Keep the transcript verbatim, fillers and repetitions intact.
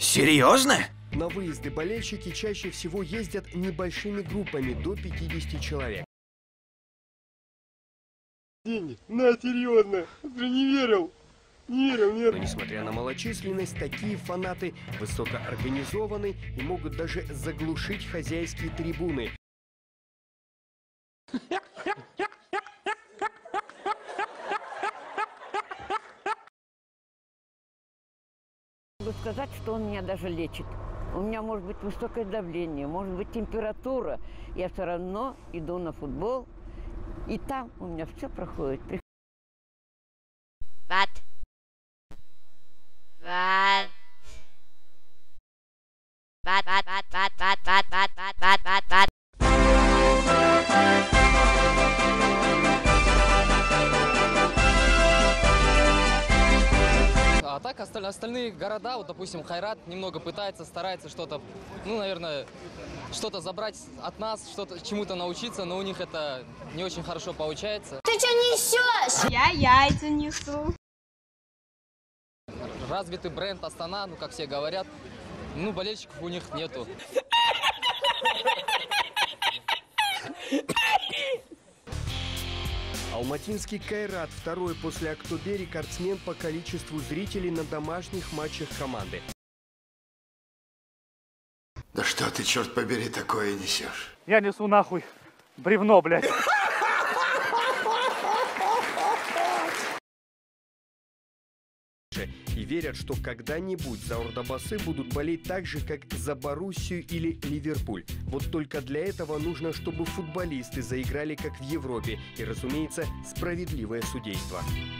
Серьезно? На выезды болельщики чаще всего ездят небольшими группами до пятидесяти человек. Деньги? На, серьезно? Ты не верил? Не верил, нет. Но несмотря на малочисленность, такие фанаты высокоорганизованы и могут даже заглушить хозяйские трибуны. Могу сказать, что он меня даже лечит. У меня может быть высокое давление, может быть температура. Я все равно иду на футбол, и там у меня все проходит. What? What? What, what, what, what, what, what, what, what, what, what? А так осталь- остальные города, вот, допустим, Хайрат немного пытается, старается что-то, ну, наверное, что-то забрать от нас, что-то чему-то научиться, но у них это не очень хорошо получается. Ты что несешь? Я яйца несу. Развитый бренд Астана, ну, как все говорят, ну, болельщиков у них нету. Алматинский Кайрат – второй после Актобе рекордсмен по количеству зрителей на домашних матчах команды. Да что ты, черт побери, такое несешь? Я несу нахуй бревно, блядь. И верят, что когда-нибудь за Ордобасы будут болеть так же, как за Боруссию или Ливерпуль. Вот только для этого нужно, чтобы футболисты заиграли как в Европе и, разумеется, справедливое судейство.